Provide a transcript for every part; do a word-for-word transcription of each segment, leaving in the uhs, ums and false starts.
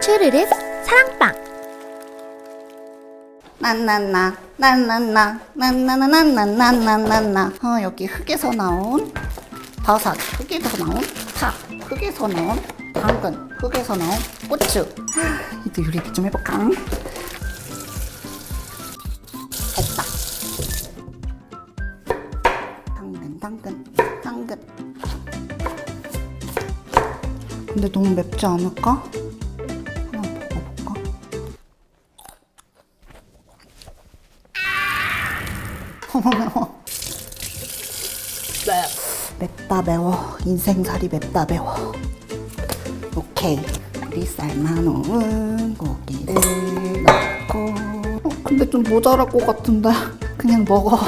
슈르륵 사랑방. 나나나 나나나 나나나나나나나나. 어, 여기 흙에서 나온 버섯, 흙에서 나온 파, 흙에서 나온 당근, 흙에서 나온 고추. 하, 이제 요리 좀 해볼까? 됐다. 당근, 당근, 당근. 근데 너무 맵지 않을까? 하나 먹어볼까? 너무 매워. 맵다 매워. 인생살이 맵다 매워. 오케이. 우리 삶아놓은 고기를 넣고. 어, 근데 좀 모자랄 것 같은데 그냥 먹어.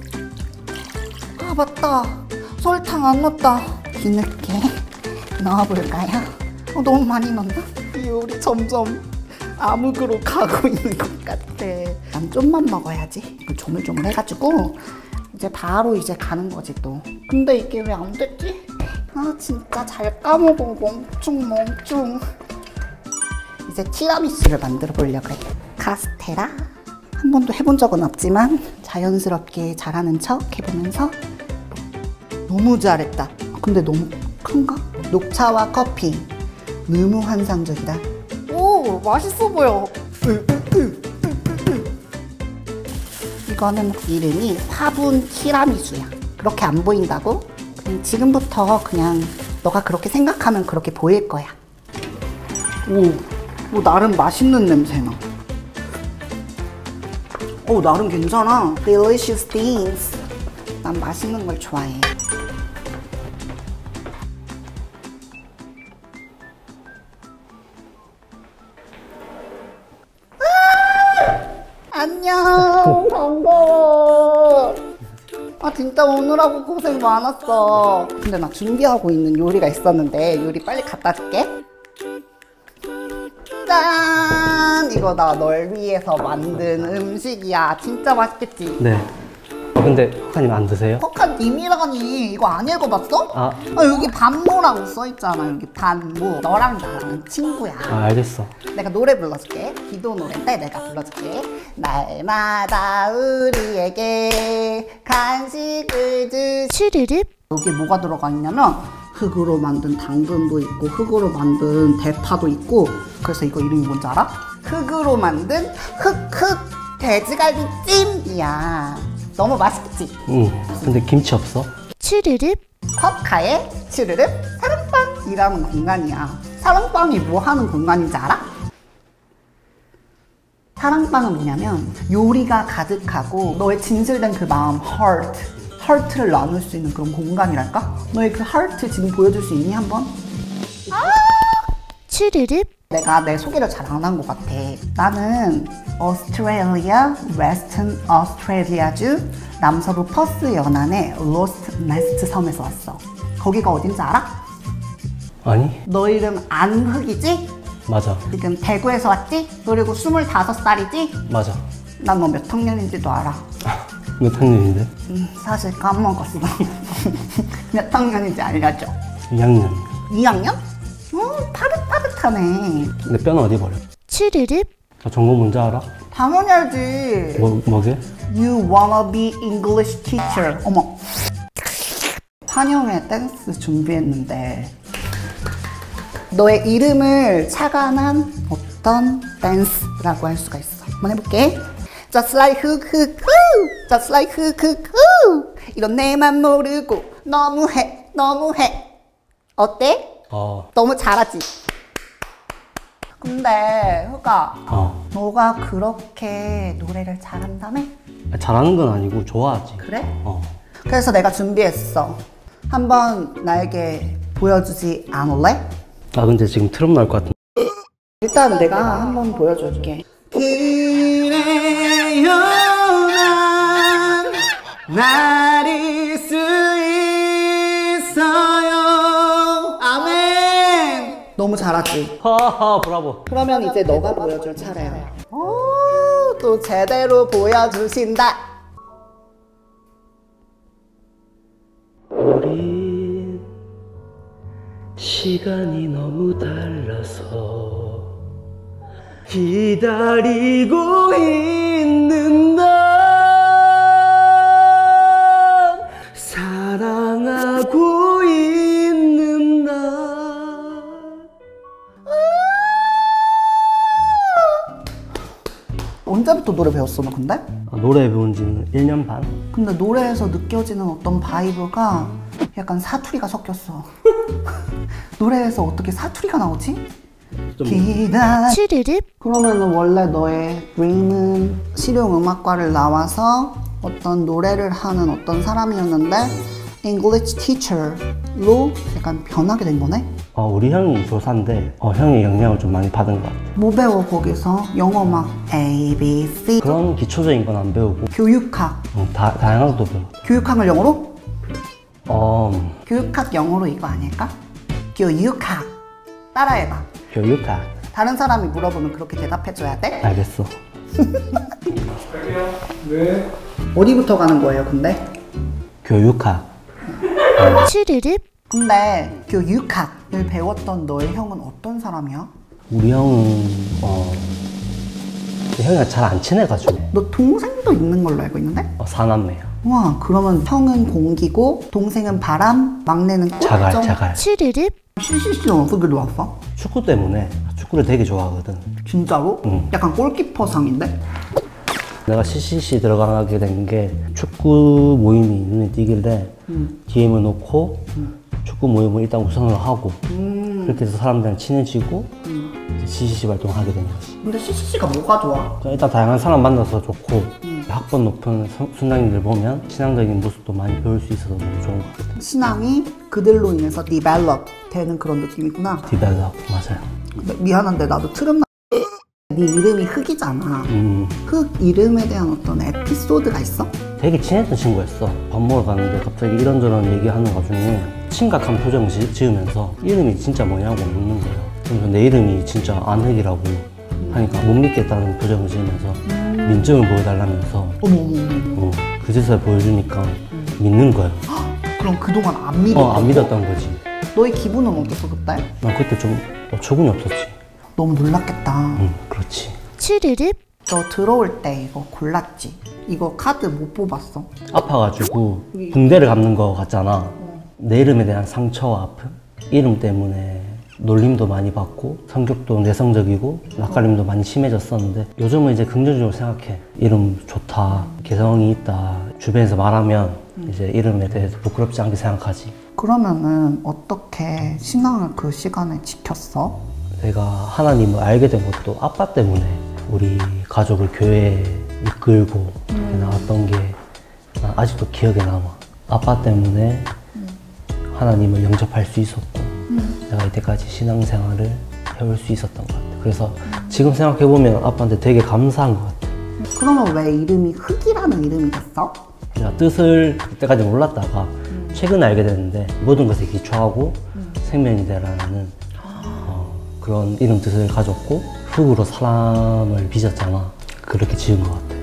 아 맞다, 설탕 안 넣었다. 뒤늦게 넣어볼까요? 어, 너무 많이 넣나? 이 요리 점점 암흑으로 가고 있는 것 같아. 난 좀만 먹어야지. 이거 조물조물 해가지고 이제 바로 이제 가는 거지 또. 근데 이게 왜 안 됐지? 아 진짜 잘 까먹어. 멍충 멍충. 이제 티라미수를 만들어 보려고 해. 카스테라 한 번도 해본 적은 없지만 자연스럽게 잘하는 척 해보면서. 너무 잘했다. 근데 너무 큰가? 녹차와 커피 너무 환상적이다. 오 맛있어 보여. 이거는 이름이 화분 티라미수야. 그렇게 안 보인다고? 그냥 지금부터 그냥 너가 그렇게 생각하면 그렇게 보일 거야. 오, 오 나름 맛있는 냄새나. 오 나름 괜찮아. Delicious things. 난 맛있는 걸 좋아해. 안녕. 반가워. 아 진짜 오느라고 고생 많았어. 근데 나 준비하고 있는 요리가 있었는데 요리 빨리 갖다 줄게. 짠! 이거 나 널 위해서 만든 음식이야. 진짜 맛있겠지? 네. 아, 근데 허카님 안 드세요? 허카님이라니. 이거 안 읽어봤어? 아, 아 여기 반모라고 써있잖아. 여기 반모. 너랑 나랑 친구야. 아 알겠어. 내가 노래 불러줄게. 기도 노래인데 내가 불러줄게. 날마다 우리에게 간식을 주. 슈르륵. 여기에 뭐가 들어가 있냐면 흙으로 만든 당근도 있고 흙으로 만든 대파도 있고. 그래서 이거 이름이 뭔지 알아? 흙으로 만든 흑흑 돼지갈비찜이야. 너무 맛있겠지? 응. 근데 김치 없어? 슈르륵. 허카의 슈르륵 사랑방이라는 공간이야. 사랑방이 뭐 하는 공간인지 알아? 사랑방은 뭐냐면 요리가 가득하고 너의 진실된 그 마음, heart, heart를 나눌 수 있는 그런 공간이랄까? 너의 그 heart 지금 보여줄 수 있니 한번? 슈르륵. 내가 내 소개를 잘 안 한 것 같아. 나는 오스트레일리아, 웨스턴 오스트레일리아주 남서부 퍼스 연안의 로스트 네스트 섬에서 왔어. 거기가 어딘지 알아? 아니? 너 이름 안흑이지? 맞아. 지금 대구에서 왔지? 그리고 스물다섯 살이지? 맞아. 난 너 몇 학년인지도 알아. 몇 학년인데? 음, 사실 까먹었어. 몇 학년인지 알려줘. 이 학년. 이 학년? 어, 파릇파릇하네. 근데 뼈는 어디 버려? 슈르륵. 저 전공 뭔지 알아? 당연히 알지. 뭐, 뭐게? You wanna be English teacher. 어머. 환영회 댄스 준비했는데 너의 이름을 착안한 어떤 댄스라고 할 수가 있어. 한번 해볼게. Just like 흑흑흑, just like 흑흑흑. 이런 내만 모르고 너무해, 너무해. 어때? 어. 너무 잘하지? 근데 흑아, 어. 너가 그렇게 노래를 잘한다며? 잘하는 건 아니고 좋아하지. 그래? 어. 그래서 내가 준비했어. 한번 나에게 보여주지 않을래? 아 근데 지금 트럼 나올 것 같은데. 일단 내가 한번 보여줄게. 그래요 난 나를 수 있어요. 아멘. 너무 잘하지? 하하 브라보. 그러면 이제 너가 보여줄 차례야. 오, 또 제대로 보여주신다. 우린 시간이 너무 달라서 기다리고 있는 날 사랑하고 있는 날. 언제부터 노래 배웠어 너 근데? 아, 노래 배운 지는 일 년 반? 근데 노래에서 느껴지는 어떤 바이브가 약간 사투리가 섞였어. 노래에서 어떻게 사투리가 나오지? 좀 기다. 슈르륵 그러면은 원래 너의 dream은 실용음악과를 나와서 어떤 노래를 하는 어떤 사람이었는데 English teacher로 약간 변하게 된 거네? 어, 우리 형이 교사인데 어, 형의 영향을 좀 많이 받은 것 같아. 뭐 배워 거기서? 영어 막 A, B, C 그런 기초적인 건 안 배우고 교육학 어, 다, 다양한 것도 배워. 교육학을 영어로? 어, 교육학 영어로 이거 아닐까? 교육학 따라해봐. 교육학. 다른 사람이 물어보면 그렇게 대답해줘야 돼? 알겠어. 네. 어디부터 가는 거예요 근데? 교육학. 슈르륵 근데 교육학을 배웠던 너의 형은 어떤 사람이야? 우리 형은 어, 형이랑 잘 안 친해가지고 너 동생도 있는 걸로 알고 있는데? 어, 사남매야. 와 그러면 형은 공기고 동생은 바람, 막내는 꽃. 자갈, 자갈. 슈르륵 씨씨씨는 어떻게 들어왔어? 축구 때문에 축구를 되게 좋아하거든. 진짜로? 응. 약간 골키퍼상인데? 내가 씨씨씨 들어가게 된 게 축구 모임이 눈에 띄길래 디엠을 놓고 축구 모임을 일단 우선으로 하고 그렇게 해서 사람들이랑 친해지고 이제 씨씨씨 활동을 하게 된 거지. 근데 씨씨씨가 뭐가 좋아? 일단 다양한 사람 만나서 좋고 학번 높은 선- 순장님들 보면 신앙적인 모습도 많이 배울 수 있어서 너무 좋은 것 같아. 신앙이 그들로 인해서 디벨롭 되는 그런 느낌이구나. 디벨롭 맞아요. 근데 미안한데 나도 트름 나... 네 이름이 흑이잖아. 음, 흑 이름에 대한 어떤 에피소드가 있어? 되게 친했던 친구였어. 밥 먹으러 갔는데 갑자기 이런저런 얘기하는 와중에 심각한 표정 지, 지으면서 이름이 진짜 뭐냐고 묻는 거예요. 그래서 내 이름이 진짜 안흑이라고 하니까 못 믿겠다는 표정을 지으면서 민증을 보여달라면서 어머머머. 어, 그 짓을 보여주니까 믿는 거예요. 그럼 그동안 안 믿었어? 어, 안 믿었던 거지. 너의 기분은 어땠어 그때? 난 그때 좀 어처구니 없었지. 너무 놀랐겠다. 응, 그렇지. 슈르륵 너 들어올 때 이거 골랐지? 이거 카드 못 뽑았어? 아파가지고 붕대를 감는 거 같잖아. 내 이름에 대한 상처와 아픔? 이름 때문에 놀림도 많이 받고 성격도 내성적이고 낯가림도 많이 심해졌었는데 요즘은 이제 긍정적으로 생각해. 이름 좋다, 개성이 있다. 주변에서 말하면 이제 이름에 대해서 부끄럽지 않게 생각하지. 그러면은 어떻게 신앙을 그 시간에 지켰어? 내가 하나님을 알게 된 것도 아빠 때문에 우리 가족을 교회에 이끌고 나왔던 게 난 아직도 기억에 남아. 아빠 때문에 하나님을 영접할 수 있었고 내가 이때까지 신앙생활을 해올 수 있었던 것 같아. 그래서 지금 생각해보면 아빠한테 되게 감사한 것 같아. 그러면 왜 이름이 흑이라는 이름이 됐어? 내가 뜻을 그때까지 몰랐다가 최근에 알게 됐는데 모든 것에 기초하고 생명이 되라는 어, 그런 이름 뜻을 가졌고 흙으로 사람을 빚었잖아. 그렇게 지은 것 같아.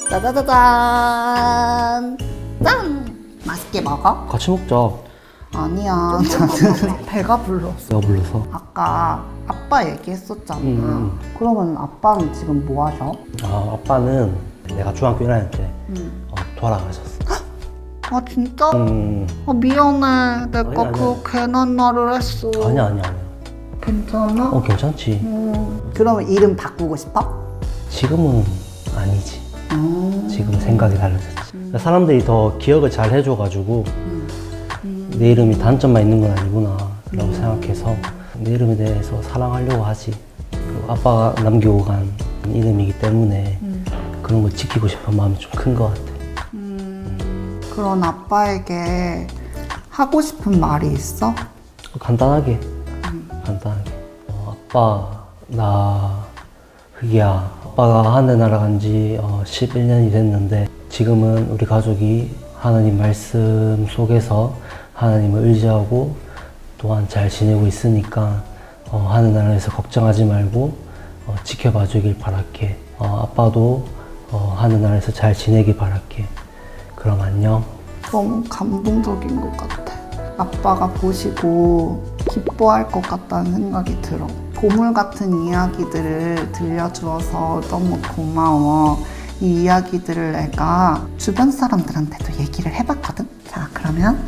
짜자자잔! 짠! 맛있게 먹어? 같이 먹자. 아니야 나는 배가 불렀어. 내가 불러서. 아까 아빠 얘기했었잖아. 음. 그러면 아빠는 지금 뭐 하셔? 아, 아빠는 내가 중학교 일 학년 때 어, 돌아가셨어. 아 진짜? 음, 아 미안해 내가 아니야, 그 괜한 말을 했어. 아니야 아니야 아니야. 괜찮아? 어, 괜찮지. 음. 그러면 이름 바꾸고 싶어? 지금은 아니지. 음. 지금 생각이 달라졌지. 사람들이 더 기억을 잘 해줘가지고 내 이름이 단점만 있는 건 아니구나 라고 생각해서 내 이름에 대해서 사랑하려고 하지. 그리고 아빠가 남기고 간 이름이기 때문에 그런 걸 지키고 싶은 마음이 좀 큰 것 같아. 음. 그런 아빠에게 하고 싶은 말이 있어? 간단하게 간단하게 어, 아빠 나 흑이야. 아빠가 하늘 날아간 지 어, 십일 년이 됐는데 지금은 우리 가족이 하나님 말씀 속에서 하나님을 의지하고 또한 잘 지내고 있으니까 어, 하늘나라에서 걱정하지 말고 어, 지켜봐 주길 바랄게. 어, 아빠도 어, 하늘나라에서 잘 지내길 바랄게. 그럼 안녕. 너무 감동적인 것 같아. 아빠가 보시고 기뻐할 것 같다는 생각이 들어. 보물 같은 이야기들을 들려주어서 너무 고마워. 이 이야기들을 내가 주변 사람들한테도 얘기를 해봤거든? 자, 그러면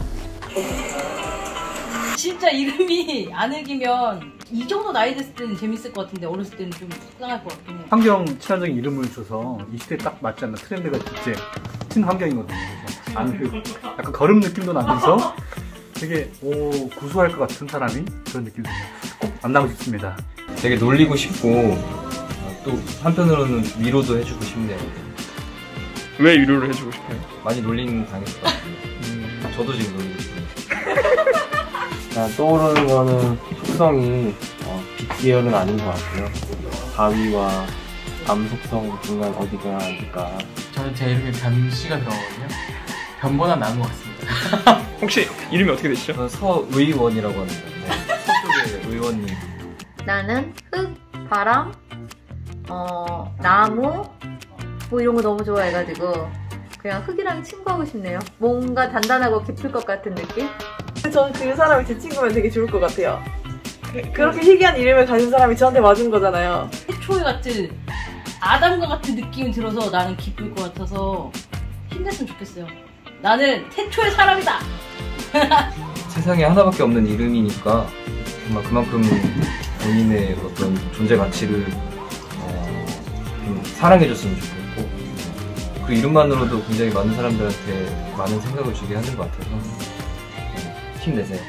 진짜 이름이 안 읽으면 이 정도 나이 됐을 때는 재밌을 것 같은데 어렸을 때는 좀 속상할 것 같긴 해. 환경 친화적인 이름을 줘서 이 시대에 딱 맞지 않는 트렌드가 이제 친환경이거든요. 그래서 안 그, 약간 걸음 느낌도 나면서 되게 오 구수할 것 같은 사람이 그런 느낌이 듭니다. 꼭 만나고 싶습니다. 되게 놀리고 싶고 또 한편으로는 위로도 해주고 싶네요. 왜 위로를 해주고 싶어요? 많이 놀림 당했을 것 같아요. 음, 저도 지금 놀리고 싶어요. 자, 떠오르는 거는 속성이 어, 빛 계열은 아닌 것 같고요. 바위와 암 속성 중간 어디가 아닐까. 저는 제 이름에 변씨가 들어가거든요. 변보다 나은 것 같습니다. 혹시 이름이 어떻게 되시죠? 저는 서의원이라고 합니다. 네. 서쪽의 의원님. 나는 흙, 바람, 어, 나무 뭐 이런 거 너무 좋아해가지고 그냥 흙이랑 친구하고 싶네요. 뭔가 단단하고 깊을 것 같은 느낌? 저는 그 사람이 제 친구면 되게 좋을 것 같아요. 그렇게 희귀한 이름을 가진 사람이 저한테 맞은 거잖아요. 태초에 같은 아담과 같은 느낌이 들어서 나는 기쁠 것 같아서 힘냈으면 좋겠어요. 나는 태초의 사람이다! 세상에 하나밖에 없는 이름이니까 정말 그만큼 본인의 어떤 존재 가치를 어, 좀 사랑해줬으면 좋겠고 그 이름만으로도 굉장히 많은 사람들한테 많은 생각을 주게 하는 것 같아서 네, 힘내세요.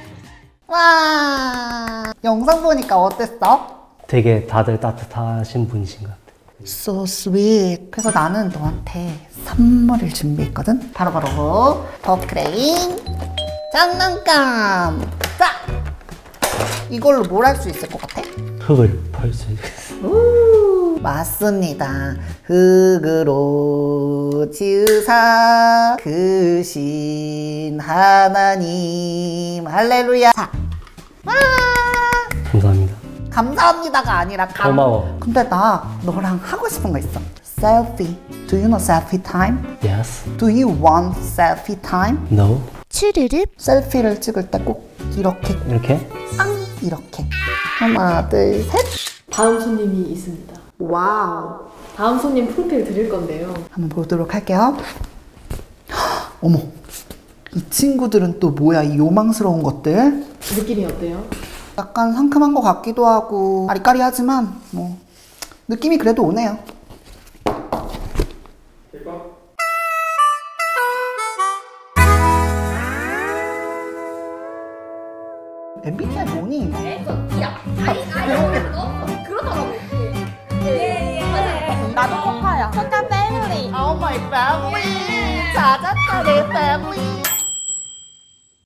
와, 영상 보니까 어땠어? 되게 다들 따뜻하신 분이신 것 같아요. So sweet. 그래서 나는 너한테 선물을 준비했거든? 바로바로 더크레인 장난감. 자! 이걸로 뭘 할 수 있을 것 같아? 흙을 펄 수 있어요. 우, 맞습니다. 흙으로 지으사 그 신 하나님 할렐루야. 자, 와! 감사합니다. 감사합니다가 아니라 감... 고마워. 근데 나 너랑 하고 싶은 거 있어. 셀피. Do you know selfie time? Yes. Do you want selfie time? No. 추르륵 셀피를 찍을 때 꼭 이렇게 이렇게? 앙 이렇게 하나 둘 셋. 다음 손님이 있습니다. 와우. 다음 손님 프로필 드릴 건데요. 한번 보도록 할게요. 어머, 이 친구들은 또 뭐야, 이 요망스러운 것들. 느낌이 어때요? 약간 상큼한 것 같기도 하고 아리까리하지만 뭐 느낌이 그래도 오네요. 엠비티아이 뭐니? 야, 아니, 아니, 너 그러더라고. 예, 예. 나도 코파야. 코카 패밀리. Oh my family. 찾았다 내 family.